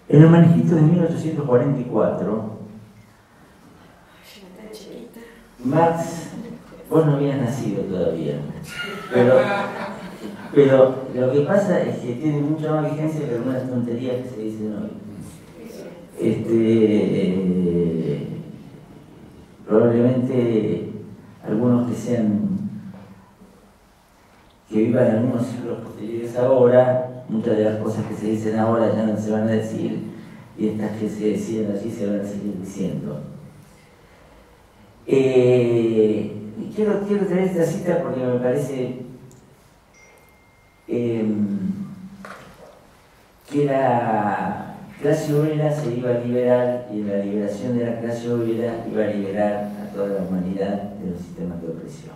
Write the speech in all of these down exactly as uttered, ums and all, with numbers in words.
En el manifiesto de mil ochocientos cuarenta y cuatro, Marx, vos no habías nacido todavía, pero, pero lo que pasa es que tiene mucha más vigencia que algunas tonterías que se dicen hoy. Este, eh, probablemente algunos que sean que vivan en algunos siglos posteriores ahora, muchas de las cosas que se dicen ahora ya no se van a decir, y estas que se decían allí se van a seguir diciendo. Eh, quiero, quiero traer esta cita porque me parece eh, que la clase obrera se iba a liberar, y la liberación de la clase obrera iba a liberar a toda la humanidad de los sistemas de opresión.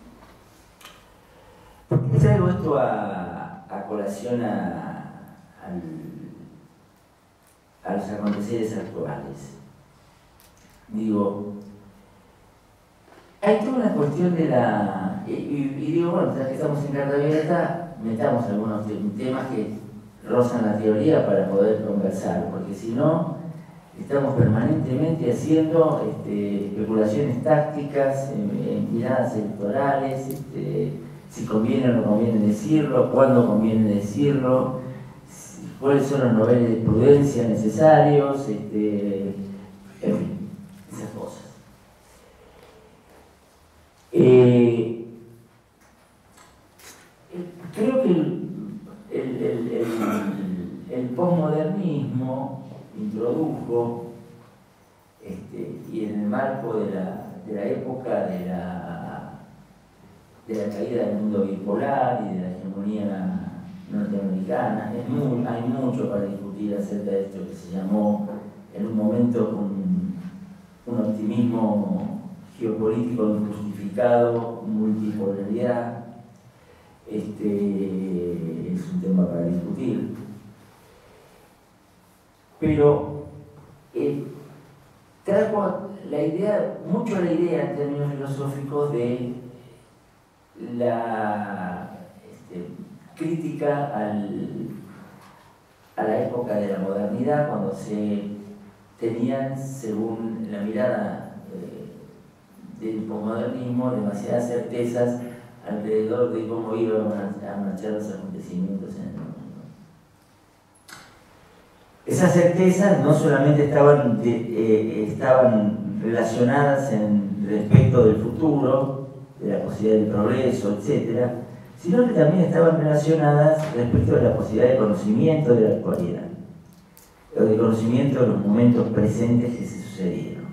¿Por qué traigo esto a, a colación a, al, a los aconteceres actuales? Digo, hay toda una cuestión de la... Y, y, y digo, bueno, ya que estamos en carta abierta, metamos algunos temas que rozan la teoría para poder conversar, porque si no, estamos permanentemente haciendo este, especulaciones tácticas, en, en miradas electorales, este, si conviene o no conviene decirlo, cuándo conviene decirlo, si, cuáles son los niveles de prudencia necesarios, este, en fin, esas cosas. Eh, creo que el, el, el, el, el posmodernismo introdujo, este, y en el marco de la, de la época de la, de la caída del mundo bipolar y de la hegemonía norteamericana, es muy, hay mucho para discutir acerca de esto que se llamó en un momento un, un optimismo geopolítico injustificado, multipolaridad. Este, es un tema para discutir. Pero eh, trajo la idea, mucho la idea en términos filosóficos de la este, crítica al, a la época de la modernidad, cuando se tenían, según la mirada eh, del posmodernismo, demasiadas certezas alrededor de cómo iban a marchar los acontecimientos en el mundo. Esas certezas no solamente estaban, de, eh, estaban relacionadas en respecto del futuro, de la posibilidad del progreso, etcétera, sino que también estaban relacionadas respecto de la posibilidad de conocimiento de la actualidad, o de conocimiento de los momentos presentes que se sucedieron.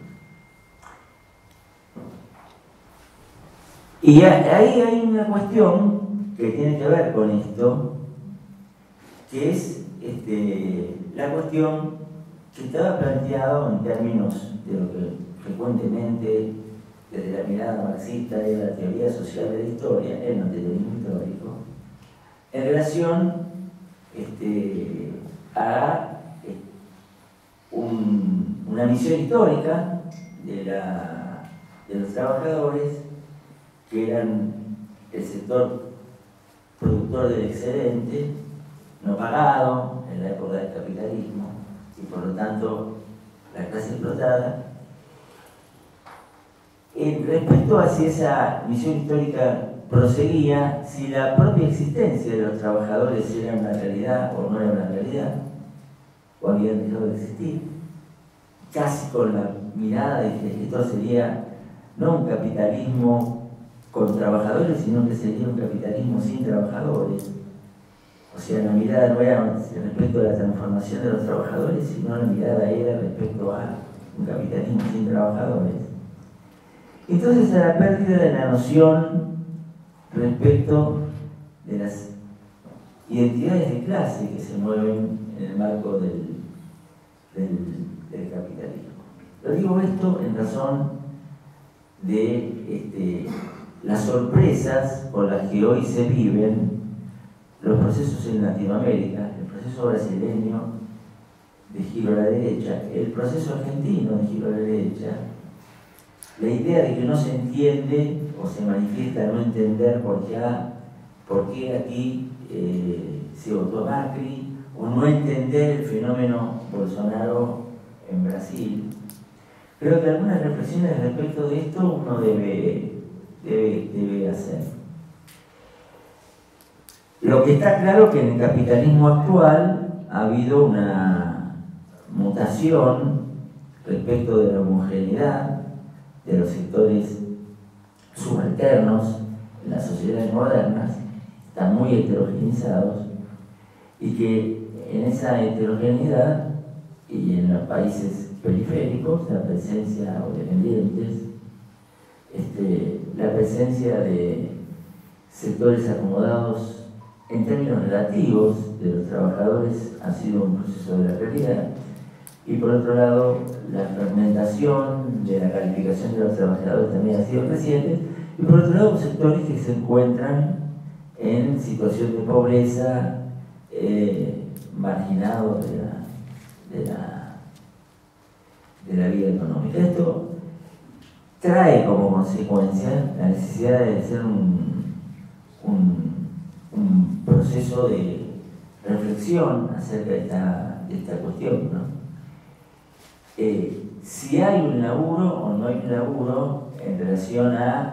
Y ahí hay una cuestión que tiene que ver con esto, que es este, la cuestión que estaba planteado en términos de lo que frecuentemente desde la mirada marxista de la teoría social de la historia, el materialismo histórico, en relación este, a un, una misión histórica de, la, de los trabajadores, que eran el sector productor del excedente, no pagado en la época del capitalismo, y por lo tanto la clase explotada. En respecto a si esa misión histórica proseguía, si la propia existencia de los trabajadores era una realidad o no era una realidad, o habían dejado de existir, casi con la mirada de que esto sería no un capitalismo con trabajadores, sino que sería un capitalismo sin trabajadores. O sea, la mirada no era respecto a la transformación de los trabajadores, sino la mirada era respecto a un capitalismo sin trabajadores. Entonces, a la pérdida de la noción respecto de las identidades de clase que se mueven en el marco del, del, del capitalismo. Lo digo esto en razón de este, las sorpresas con las que hoy se viven los procesos en Latinoamérica, el proceso brasileño de giro a la derecha, el proceso argentino de giro a la derecha, la idea de que no se entiende o se manifiesta no entender por qué, por qué aquí eh, se votó Macri, o no entender el fenómeno Bolsonaro en Brasil, creo que algunas reflexiones respecto de esto uno debe, debe, debe hacer. Lo que está claro es que en el capitalismo actual ha habido una mutación respecto de la homogeneidad de los sectores subalternos en las sociedades modernas, están muy heterogenizados, y que en esa heterogeneidad y en los países periféricos, la presencia, o dependientes, este, la presencia de sectores acomodados en términos relativos de los trabajadores ha sido un proceso de la realidad, y por otro lado la fragmentación de la calificación de los trabajadores también ha sido creciente, y por otro lado sectores que se encuentran en situación de pobreza, eh, marginados de la, de, la, de la vida económica. Esto trae como consecuencia la necesidad de hacer un, un, un proceso de reflexión acerca de esta, de esta cuestión, ¿no? Eh, si hay un laburo o no hay un laburo en relación a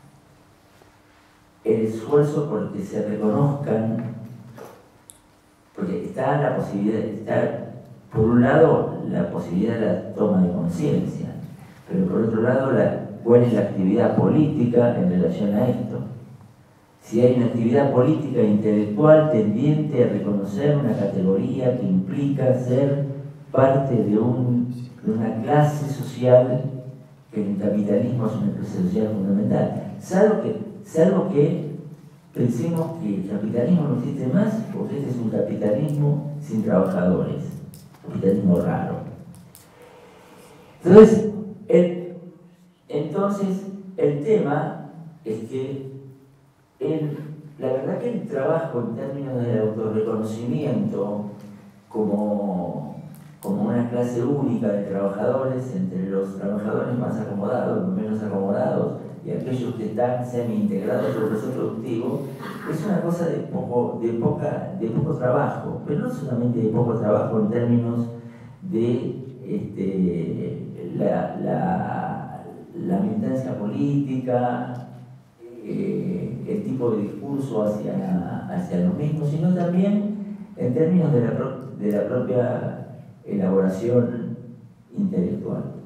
el esfuerzo por que se reconozcan, porque está la posibilidad, está por un lado la posibilidad de la toma de conciencia, pero por otro lado la, cuál es la actividad política en relación a esto. Si hay una actividad política e intelectual tendiente a reconocer una categoría que implica ser parte de, un, de una clase social, que en el capitalismo es una clase social fundamental, salvo que, salvo que pensemos que el capitalismo no existe más, porque este es un capitalismo sin trabajadores, un capitalismo raro. Entonces, el, entonces, el tema es que el, la verdad que el trabajo en términos del autorreconocimiento como, como una clase única de trabajadores entre los trabajadores más acomodados, los menos acomodados, y aquellos que están semi-integrados en el proceso productivo, es una cosa de poco, de, poca, de poco trabajo, pero no solamente de poco trabajo en términos de este, la, la, la militancia política, eh, el tipo de discurso hacia, hacia lo mismo, sino también en términos de la, pro, de la propia elaboración intelectual.